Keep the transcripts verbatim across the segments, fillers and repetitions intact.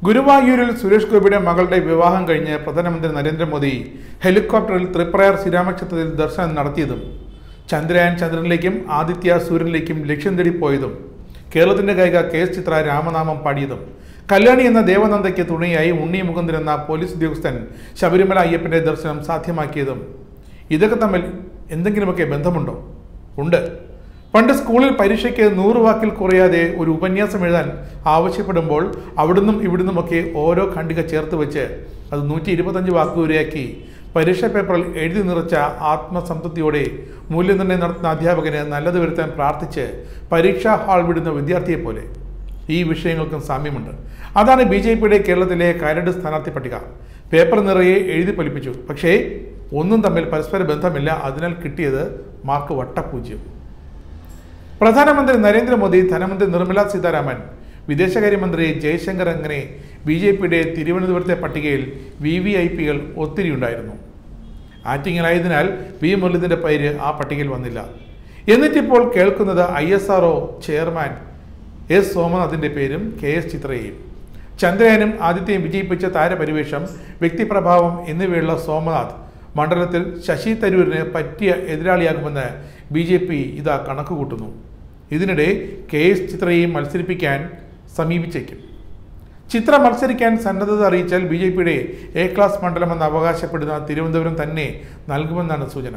ഗുരുവായൂരിൽ സുരേഷ് ഗോപിയുടെ മകളുടെ വിവാഹം കഴിഞ്ഞ് പ്രധാനമന്ത്രി നരേന്ദ്രമോദി ഹെലികോപ്റ്ററിൽ തൃപ്രയാർ ശ്രീരാമക്ഷേത്രത്തിൽ ദർശനം നടത്തിയതും ചന്ദ്രയാൻ ചന്ദ്രനിലേക്കും ആദിത്യ സൂര്യനിലേക്കും ലക്ഷ്യം തേടി പോയതും കേരളത്തിന്റെ ഗായിക കെ എസ് ചിത്ര രാമനാമം പാടിയതും കല്യാണി എന്ന ദേവനന്ദയ്ക്ക് തുണയായി ഉണ്ണി മുകുന്ദൻ എന്ന പോലീസ് ഉദ്യോഗസ്ഥൻ ശബരിമല അയ്യപ്പന്റെ ദർശനം സാധ്യമാക്കിയതും ഇതൊക്കെ തമ്മിൽ എന്തെങ്കിലുമൊക്കെ ബന്ധമുണ്ടോ? ഉണ്ട്. പണ്ട് സ്കൂളിൽ പരീക്ഷയ്ക്ക് നൂറ് വാക്കിൽ കുറയാതെ ഒരു ഉപന്യാസം എഴുതാൻ ആവശ്യപ്പെടുമ്പോൾ അവിടുന്നും ഇവിടുന്നുമൊക്കെ ഓരോ ഖണ്ഡിക ചേർത്ത് വെച്ച് അത് നൂറ്റി ഇരുപത്തഞ്ച് വാക്ക് വരെയാക്കി പരീക്ഷാ പേപ്പറിൽ എഴുതി നിറച്ച ആത്മസംതൃപ്തിയോടെ മൂല്യനിർണ്ണയം നടത്തുന്ന അധ്യാപകന് നല്ലത് വരുത്താൻ പ്രാർത്ഥിച്ച് പരീക്ഷാ ഹാൾ വിടുന്ന വിദ്യാർത്ഥിയെ പോലെ ഈ വിഷയങ്ങൾക്കും സാമ്യമുണ്ട്. അതാണ് ബി ജെ പിയുടെ കേരളത്തിലെ കരട് സ്ഥാനാർത്ഥി പട്ടിക. പേപ്പർ നിറയെ എഴുതി ഫലിപ്പിച്ചു, പക്ഷേ ഒന്നും തമ്മിൽ പരസ്പര ബന്ധമില്ല. അതിനാൽ കിട്ടിയത് മാർക്ക് വട്ടപൂജ്യം. പ്രധാനമന്ത്രി നരേന്ദ്രമോദി, ധനമന്ത്രി നിർമ്മല സീതാരാമൻ, വിദേശകാര്യമന്ത്രി ജയശങ്കർ അങ്ങനെ ബി ജെ പിയുടെ തിരുവനന്തപുരത്തെ പട്ടികയിൽ വി വി ഐ പികൾ ഒത്തിരി ഉണ്ടായിരുന്നു. ആറ്റിങ്ങലായതിനാൽ വി മുരളീധരന്റെ പേര് ആ പട്ടികയിൽ വന്നില്ല. എന്നിട്ടിപ്പോൾ കേൾക്കുന്നത് I S R O chairman S സോമനാഥിന്റെ പേരും കെ എസ് ചിത്രയെയും. ചന്ദ്രയാനും ആദിത്യയും വിജയിപ്പിച്ച താരപരിവേഷം, വ്യക്തിപ്രഭാവം എന്നിവയുള്ള സോമനാഥ് മണ്ഡലത്തിൽ ശശി തരൂരിന് പറ്റിയ എതിരാളിയാകുമെന്ന് ബി ജെ പി ഇതാ കണക്ക് കൂട്ടുന്നു. ഇതിനിടെ കെ എസ് ചിത്രയെയും മത്സരിപ്പിക്കാൻ സമീപിച്ചേക്കും. ചിത്ര മത്സരിക്കാൻ സന്നദ്ധത അറിയിച്ചാൽ ബി ജെ പിയുടെ എ ക്ലാസ് മണ്ഡലമെന്ന് അവകാശപ്പെടുന്ന തിരുവനന്തപുരം തന്നെ നൽകുമെന്നാണ് സൂചന.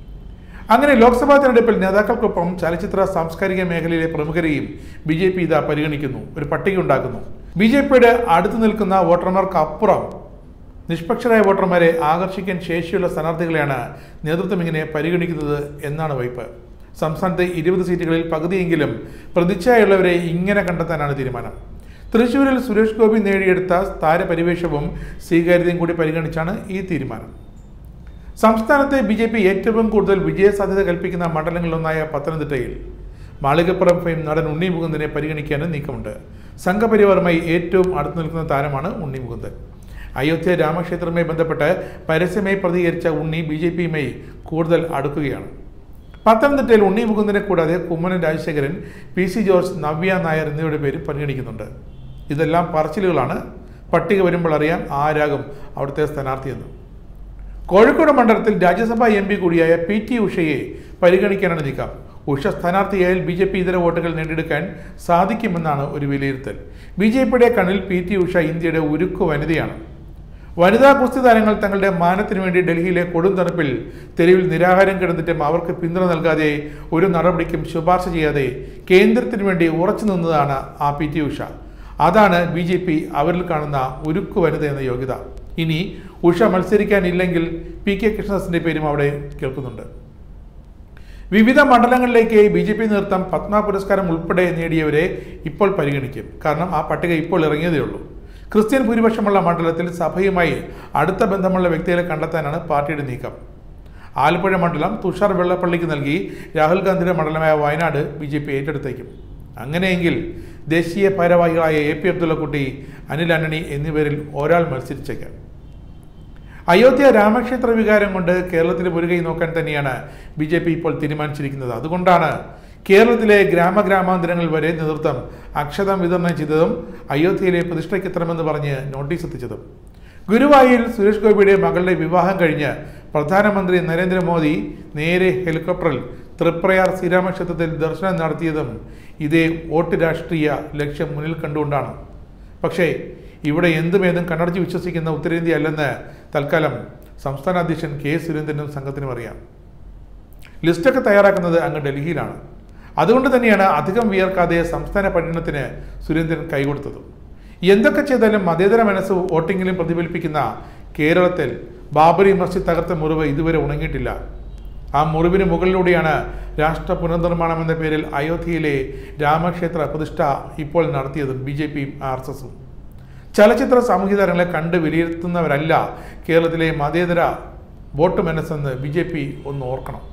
അങ്ങനെ ലോക്സഭാ തെരഞ്ഞെടുപ്പിൽ നേതാക്കൾക്കൊപ്പം ചലച്ചിത്ര സാംസ്കാരിക മേഖലയിലെ പ്രമുഖരെയും ബി ജെ പി ഇതാ പരിഗണിക്കുന്നു, ഒരു പട്ടിക ഉണ്ടാക്കുന്നു. ബി ജെ പിയുടെ അടുത്ത് നിൽക്കുന്ന വോട്ടർമാർക്ക് അപ്പുറം നിഷ്പക്ഷരായ വോട്ടർമാരെ ആകർഷിക്കാൻ ശേഷിയുള്ള സ്ഥാനാർത്ഥികളെയാണ് നേതൃത്വം ഇങ്ങനെ പരിഗണിക്കുന്നത് എന്നാണ് വയ്പ്. സംസ്ഥാനത്തെ ഇരുപത് സീറ്റുകളിൽ പകുതിയെങ്കിലും പ്രതിച്ഛായുള്ളവരെ ഇങ്ങനെ കണ്ടെത്താനാണ് തീരുമാനം. തൃശ്ശൂരിൽ സുരേഷ് ഗോപി നേടിയെടുത്ത താരപരിവേഷവും സ്വീകാര്യതയും കൂടി പരിഗണിച്ചാണ് ഈ തീരുമാനം. സംസ്ഥാനത്തെ ബി ജെ പി ഏറ്റവും കൂടുതൽ വിജയസാധ്യത കൽപ്പിക്കുന്ന മണ്ഡലങ്ങളിലൊന്നായ പത്തനംതിട്ടയിൽ മാളികപ്പുറം ഫെയിം നടൻ ഉണ്ണി മുകുന്ദനെ പരിഗണിക്കാനും നീക്കമുണ്ട്. സംഘപരിവാറുമായി ഏറ്റവും അടുത്ത് നിൽക്കുന്ന താരമാണ് ഉണ്ണി മുകുന്ദൻ. അയോധ്യ രാമക്ഷേത്രവുമായി ബന്ധപ്പെട്ട് പരസ്യമായി പ്രതികരിച്ച ഉണ്ണി ബി ജെ പിയുമായി കൂടുതൽ അടുക്കുകയാണ്. പത്തനംതിട്ടയിൽ ഉണ്ണി മുകുന്ദനെ കൂടാതെ കുമ്മനം രാജശേഖരൻ, പി സി ജോർജ്, നവ്യ നായർ എന്നിവരുടെ പേര് പരിഗണിക്കുന്നുണ്ട്. ഇതെല്ലാം പറച്ചിലുകളാണ്. പട്ടിക വരുമ്പോൾ അറിയാം ആരാകും അവിടുത്തെ സ്ഥാനാർത്ഥിയെന്ന്. കോഴിക്കോട് മണ്ഡലത്തിൽ രാജ്യസഭാ എം പി കൂടിയായ പി ടി ഉഷയെ പരിഗണിക്കാനാണ് നീക്കം. ഉഷ സ്ഥാനാർത്ഥിയായാൽ ബി ജെ പി ഇതര വോട്ടുകൾ നേടിയെടുക്കാൻ സാധിക്കുമെന്നാണ് ഒരു വിലയിരുത്തൽ. ബി ജെ പിയുടെ കണ്ണിൽ പി ടി ഉഷ ഇന്ത്യയുടെ ഉരുക്കു വനിതയാണ്. വനിതാ കുസ്തി താരങ്ങൾ തങ്ങളുടെ മാനത്തിനു വേണ്ടി ഡൽഹിയിലെ കൊടും തണുപ്പിൽ തെരുവിൽ നിരാഹാരം കിടന്നിട്ടും അവർക്ക് പിന്തുണ നൽകാതെ ഒരു നടപടിക്കും ശുപാർശ ചെയ്യാതെ കേന്ദ്രത്തിനു വേണ്ടി ഉറച്ചു നിന്നതാണ് ആ പി ടി ഉഷ. അതാണ് ബി ജെ പി അവരിൽ കാണുന്ന ഉരുക്കു വനിത എന്ന യോഗ്യത. ഇനി ഉഷ മത്സരിക്കാനില്ലെങ്കിൽ പി കെ കൃഷ്ണദാസിന്റെ പേരും അവിടെ കേൾക്കുന്നുണ്ട്. വിവിധ മണ്ഡലങ്ങളിലേക്ക് ബി ജെ പി നേതൃത്വം പത്മ പുരസ്കാരം ഉൾപ്പെടെ നേടിയവരെ ഇപ്പോൾ പരിഗണിക്കും. കാരണം ആ പട്ടിക ഇപ്പോൾ ഇറങ്ങിയതേ ഉള്ളൂ. ക്രിസ്ത്യൻ ഭൂരിപക്ഷമുള്ള മണ്ഡലത്തിൽ സഭയുമായി അടുത്ത ബന്ധമുള്ള വ്യക്തികളെ കണ്ടെത്താനാണ് പാർട്ടിയുടെ നീക്കം. ആലപ്പുഴ മണ്ഡലം തുഷാർ വെള്ളപ്പള്ളിക്ക് നൽകി രാഹുൽ ഗാന്ധിയുടെ മണ്ഡലമായ വയനാട് ബി ജെ പി ഏറ്റെടുത്തേക്കും. അങ്ങനെയെങ്കിൽ ദേശീയ ഭാരവാഹികളായ എ പി അബ്ദുള്ളക്കുട്ടി, അനിൽ ആന്റണി എന്നിവരിൽ ഒരാൾ മത്സരിച്ചേക്കാം. അയോധ്യ രാമക്ഷേത്ര വികാരം കൊണ്ട് കേരളത്തിലെ മുരുകൈ നോക്കാൻ തന്നെയാണ് ബി ജെ പി ഇപ്പോൾ തീരുമാനിച്ചിരിക്കുന്നത്. അതുകൊണ്ടാണ് കേരളത്തിലെ ഗ്രാമഗ്രാമാന്തരങ്ങൾ വരെ നേതൃത്വം അക്ഷതം വിതരണം ചെയ്തതും അയോധ്യയിലെ പ്രതിഷ്ഠയ്ക്കെത്തണമെന്ന് പറഞ്ഞ് നോട്ടീസ് എത്തിച്ചതും. ഗുരുവായൂരിൽ സുരേഷ് ഗോപിയുടെ മകളുടെ വിവാഹം കഴിഞ്ഞ് പ്രധാനമന്ത്രി നരേന്ദ്രമോദി നേരെ ഹെലികോപ്റ്ററിൽ തൃപ്രയാർ ശ്രീരാമക്ഷേത്രത്തിൽ ദർശനം നടത്തിയതും ഇതേ വോട്ട് രാഷ്ട്രീയ ലക്ഷ്യം മുന്നിൽ കണ്ടുകൊണ്ടാണ്. പക്ഷേ ഇവിടെ എന്തുമേതും കണ്ണടച്ച് വിശ്വസിക്കുന്ന ഉത്തരേന്ത്യ അല്ലെന്ന് തൽക്കാലം സംസ്ഥാന അധ്യക്ഷൻ കെ സുരേന്ദ്രനും സംഘത്തിനും അറിയാം. ലിസ്റ്റൊക്കെ തയ്യാറാക്കുന്നത് അങ്ങ് ഡൽഹിയിലാണ്. അതുകൊണ്ട് തന്നെയാണ് അധികം വിയർക്കാതെ സംസ്ഥാന പര്യടനത്തിന് സുരേന്ദ്രൻ കൈകൊടുത്തതും. എന്തൊക്കെ ചെയ്താലും മതേതര മനസ്സ് വോട്ടിങ്ങിലും പ്രതിഫലിപ്പിക്കുന്ന കേരളത്തിൽ ബാബറി മസ്ജിദ് തകർത്ത മുറിവ് ഇതുവരെ ഉണങ്ങിയിട്ടില്ല. ആ മുറിവിന് മുകളിലൂടെയാണ് രാഷ്ട്ര പുനർനിർമ്മാണം എന്ന പേരിൽ അയോധ്യയിലെ രാമക്ഷേത്ര പ്രതിഷ്ഠ ഇപ്പോൾ നടത്തിയതും ബി ജെ പിയും ആർ എസ് എസും. ചലച്ചിത്ര സാമൂഹ്യ താരങ്ങളെ കണ്ട് വിലയിരുത്തുന്നവരല്ല കേരളത്തിലെ മതേതര വോട്ട് മനസ്സെന്ന് ബി ജെ പി ഒന്ന് ഓർക്കണം.